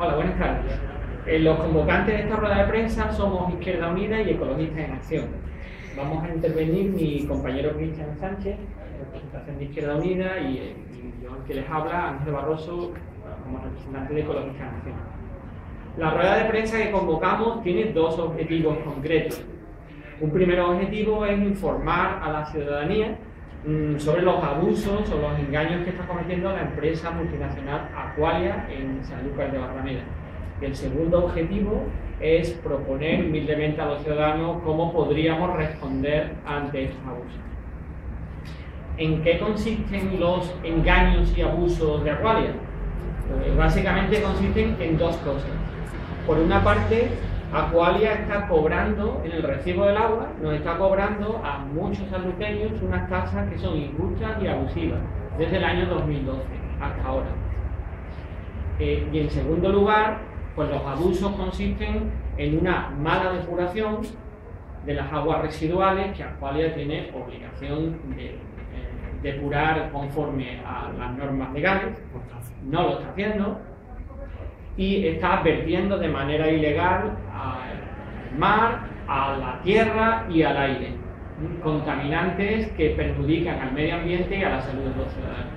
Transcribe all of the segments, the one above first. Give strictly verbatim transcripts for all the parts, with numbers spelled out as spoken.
Hola, buenas tardes. Eh, los convocantes de esta rueda de prensa somos Izquierda Unida y Ecologistas en Acción. Vamos a intervenir mi compañero Cristian Sánchez, representación de Izquierda Unida, y, y yo, el que les habla, Ángel Barroso, como representante de Ecologistas en Acción. La rueda de prensa que convocamos tiene dos objetivos concretos. Un primer objetivo es informar a la ciudadanía mmm, sobre los abusos o los engaños que está cometiendo la empresa multinacional Aqualia en Sanlúcar de Barrameda. Y el segundo objetivo es proponer humildemente a los ciudadanos cómo podríamos responder ante estos abusos. ¿En qué consisten los engaños y abusos de Aqualia? Pues básicamente consisten en dos cosas. Por una parte, Aqualia está cobrando en el recibo del agua, nos está cobrando a muchos sanluqueños unas tasas que son injustas y abusivas desde el año dos mil doce hasta ahora. Eh, y en segundo lugar, pues los abusos consisten en una mala depuración de las aguas residuales que Aqualia tiene obligación de eh, depurar conforme a las normas legales, no lo está haciendo, y está vertiendo de manera ilegal al mar, a la tierra y al aire, contaminantes que perjudican al medio ambiente y a la salud de los ciudadanos.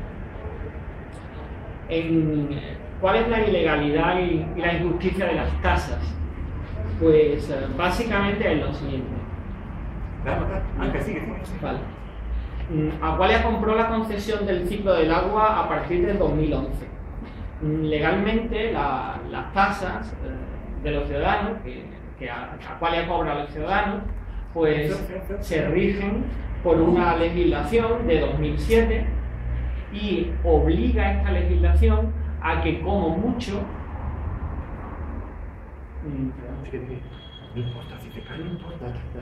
En, ¿Cuál es la ilegalidad y, y la injusticia de las tasas? Pues uh, básicamente es lo siguiente. Aunque sigue, sigue. Vale. Aqualia compró la concesión del ciclo del agua a partir del dos mil once. Legalmente la, las tasas eh, de los ciudadanos, que, que Aqualia cobra a los ciudadanos, pues se rigen por una legislación de dos mil siete y obliga esta legislación a que como mucho no importa, si te cae, no importa.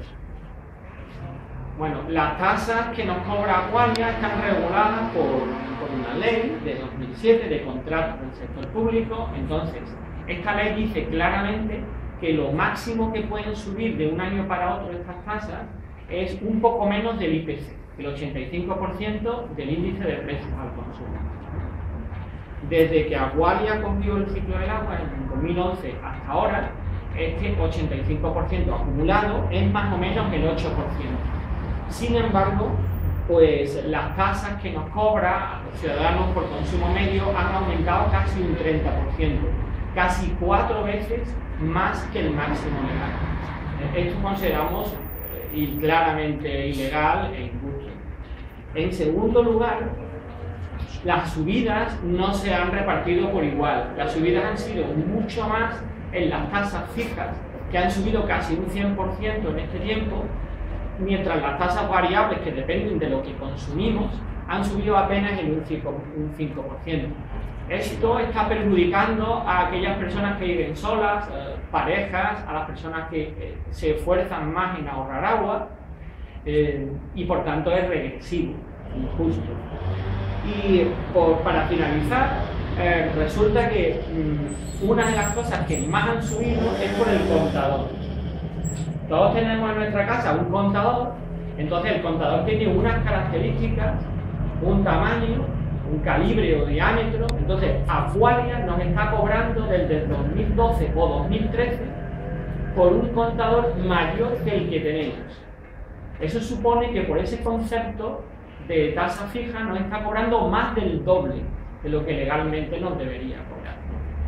Bueno, las tasas que nos cobra Aqualia están reguladas por, por una ley de dos mil siete de contratos del sector público. Entonces, esta ley dice claramente que lo máximo que pueden subir de un año para otro estas tasas es un poco menos del I P C, el ochenta y cinco por ciento del índice de precios al consumo. Desde que Aqualia cogió el ciclo del agua en dos mil once hasta ahora, este ochenta y cinco por ciento acumulado es más o menos el ocho por ciento. Sin embargo, pues las tasas que nos cobra a los ciudadanos por consumo medio han aumentado casi un treinta por ciento, casi cuatro veces más que el máximo legal. Esto consideramos eh, claramente ilegal e injusto. En segundo lugar, las subidas no se han repartido por igual. Las subidas han sido mucho más en las tasas fijas, que han subido casi un cien por ciento en este tiempo, mientras las tasas variables, que dependen de lo que consumimos, han subido apenas en un cinco por ciento. Esto está perjudicando a aquellas personas que viven solas, eh, parejas, a las personas que eh, se esfuerzan más en ahorrar agua, eh, y por tanto es regresivo, injusto. Y por, para finalizar, eh, resulta que mmm, una de las cosas que más han subido es por el contador. Todos tenemos en nuestra casa un contador, entonces el contador tiene unas características, un tamaño, un calibre o diámetro. Entonces Aqualia nos está cobrando desde dos mil doce o dos mil trece por un contador mayor que el que tenemos. Eso supone que por ese concepto de tasa fija nos está cobrando más del doble de lo que legalmente nos debería cobrar.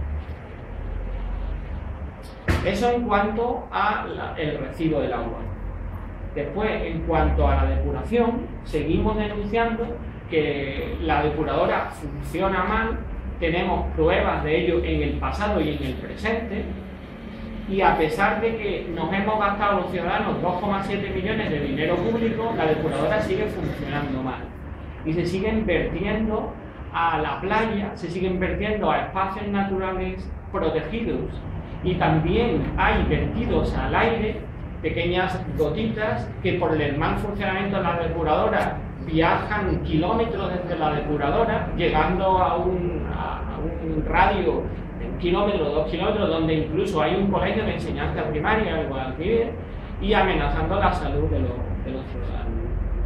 Eso en cuanto al recibo del agua. Después, en cuanto a la depuración, seguimos denunciando que la depuradora funciona mal, tenemos pruebas de ello en el pasado y en el presente, y a pesar de que nos hemos gastado los ciudadanos dos coma siete millones de dinero público, la depuradora sigue funcionando mal. Y se siguen vertiendo a la playa, se siguen vertiendo a espacios naturales protegidos, y también hay vertidos al aire, pequeñas gotitas que por el mal funcionamiento de la depuradora viajan kilómetros desde la depuradora, llegando a un, a un radio de un kilómetro, dos kilómetros, donde incluso hay un colegio de enseñanza primaria, el Guadalquivir, y amenazando la salud de los, de los ciudadanos.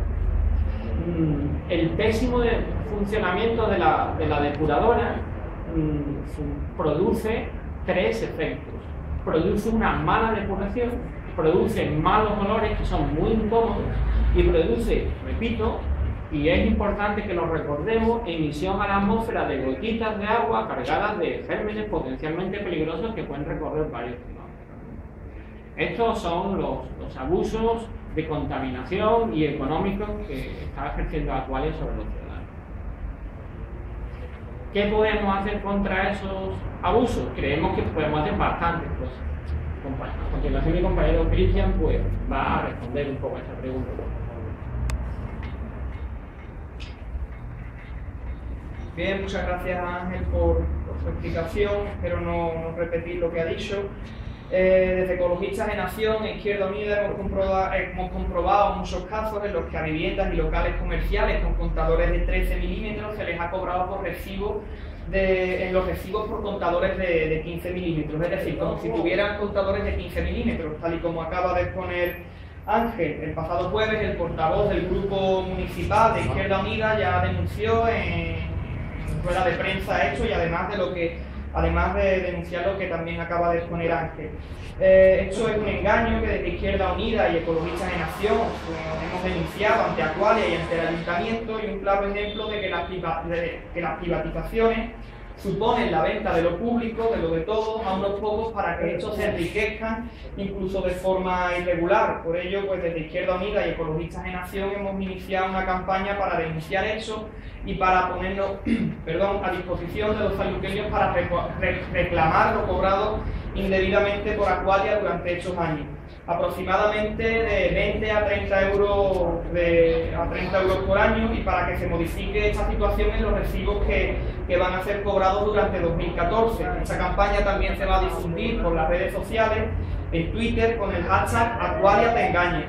El pésimo funcionamiento de la, de la depuradora mmm, produce tres efectos. Produce una mala depuración, produce malos olores que son muy incómodos y produce, repito, y es importante que lo recordemos, emisión a la atmósfera de gotitas de agua cargadas de gérmenes potencialmente peligrosos que pueden recorrer varios kilómetros. Estos son los, los abusos de contaminación y económicos que está ejerciendo Aqualia sobre los ciudadanos. ¿Qué podemos hacer contra esos abusos? Creemos que podemos hacer bastantes cosas. A continuación mi compañero Cristian pues, va a responder un poco a esta pregunta. Bien, muchas gracias Ángel por, por su explicación, espero no, no repetir lo que ha dicho. Eh, desde Ecologistas en Acción e Izquierda Unida hemos comprobado, hemos comprobado muchos casos en los que a viviendas y locales comerciales con contadores de trece milímetros se les ha cobrado por recibos de, en los recibos por contadores de, de quince milímetros, es decir, como si tuvieran contadores de quince milímetros, tal y como acaba de exponer Ángel. El pasado jueves el portavoz del Grupo Municipal de Izquierda Unida ya denunció en rueda de prensa esto y además de lo que además de denunciar lo que también acaba de exponer Ángel. Eh, esto es un engaño que desde Izquierda Unida y Ecologistas en Acción pues, hemos denunciado ante Aqualia y ante el Ayuntamiento, y un claro ejemplo de que las, de que las privatizaciones suponen la venta de lo público, de lo de todos, a unos pocos para que estos se enriquezcan incluso de forma irregular. Por ello, pues desde Izquierda Unida y Ecologistas en Acción hemos iniciado una campaña para denunciar eso y para ponernos perdón, a disposición de los sanluqueños para reclamar lo cobrado indebidamente por Aqualia durante estos años. Aproximadamente de veinte a treinta euros, de, a treinta euros por año, y para que se modifique esta situación en los recibos que, que van a ser cobrados durante dos mil catorce. Esta campaña también se va a difundir por las redes sociales, en Twitter, con el hashtag Aqualia te engaña.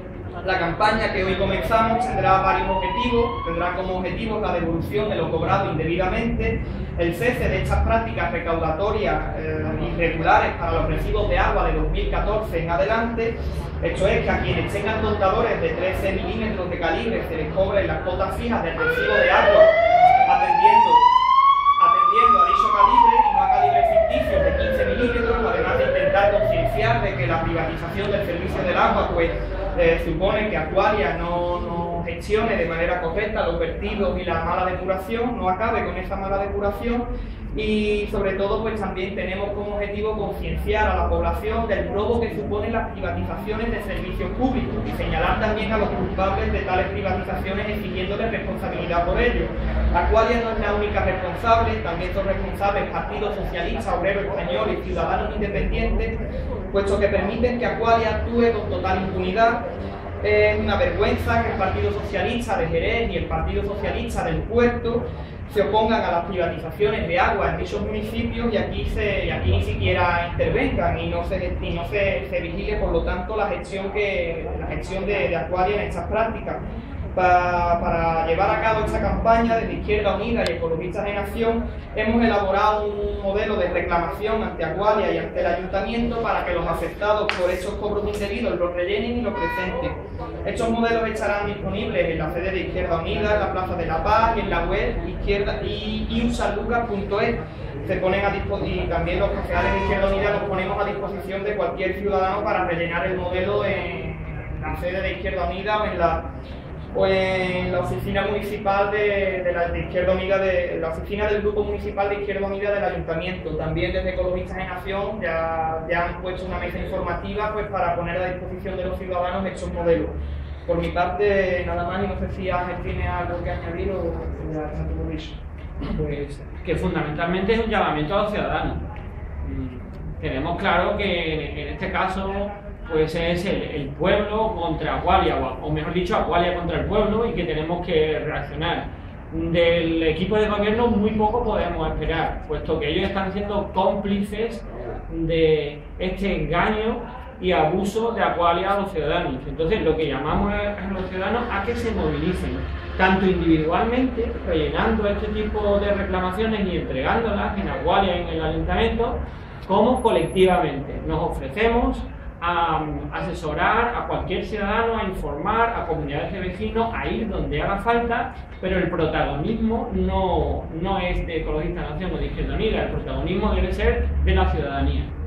La campaña que hoy comenzamos tendrá varios objetivos, tendrá como objetivo la devolución de lo cobrado indebidamente, el cese de estas prácticas recaudatorias eh, irregulares para los recibos de agua de dos mil catorce en adelante. Esto es que a quienes tengan contadores de trece milímetros de calibre se les cobren las cuotas fijas del recibo de agua atendiendo, atendiendo a dicho calibre y no a calibres ficticios de quince milímetros, además de intentar concienciar de que la privatización del servicio del agua pues Eh, supone que Aqualia no, no gestione de manera correcta los vertidos y la mala depuración, no acabe con esa mala depuración, y sobre todo pues también tenemos como objetivo concienciar a la población del robo que suponen las privatizaciones de servicios públicos y señalar también a los culpables de tales privatizaciones exigiéndoles responsabilidad por ello. Aqualia no es la única responsable, también son responsables Partido Socialista, Obrero Español y Ciudadanos Independientes, puesto que permiten que Aqualia actúe con total impunidad. Es una vergüenza que el Partido Socialista de Jerez y el Partido Socialista del Puerto se opongan a las privatizaciones de agua en dichos municipios y aquí, se, y aquí ni siquiera intervengan y no, se, y no se, se vigile, por lo tanto, la gestión, que, la gestión de, de Aqualia en estas prácticas. Para, para llevar a cabo esta campaña desde Izquierda Unida y Ecologistas en Acción hemos elaborado un modelo de reclamación ante Aqualia y ante el Ayuntamiento para que los afectados por estos cobros indebidos los rellenen y los presenten. Estos modelos estarán disponibles en la sede de Izquierda Unida, en la Plaza de la Paz y en la web izquierda y iusanlucas punto es. Se ponen a disposición, y también los concejales de Izquierda Unida los ponemos a disposición de cualquier ciudadano para rellenar el modelo en la sede de Izquierda Unida o en la o en la oficina municipal de, de, la, de Izquierda Unida, de la oficina del Grupo Municipal de Izquierda Unida del Ayuntamiento. También desde Ecologistas en Acción ya, ya han puesto una mesa informativa pues, para poner a disposición de los ciudadanos estos modelos. Por mi parte, nada más, y no sé si Ángel tiene algo que añadir o ya no tengo dicho. Pues que fundamentalmente es un llamamiento a los ciudadanos. Tenemos claro que en este caso pues es el, el pueblo contra Aqualia, o, o mejor dicho, Aqualia contra el pueblo, y que tenemos que reaccionar. Del equipo de gobierno muy poco podemos esperar, puesto que ellos están siendo cómplices de este engaño y abuso de Aqualia a los ciudadanos. Entonces, lo que llamamos a los ciudadanos a que se movilicen, tanto individualmente, rellenando este tipo de reclamaciones y entregándolas en Aqualia y en el Ayuntamiento, como colectivamente. Nos ofrecemos a um, asesorar a cualquier ciudadano, a informar a comunidades de vecinos, a ir donde haga falta, pero el protagonismo no, no es de Ecologistas en Acción o de Izquierda Unida, el protagonismo debe ser de la ciudadanía.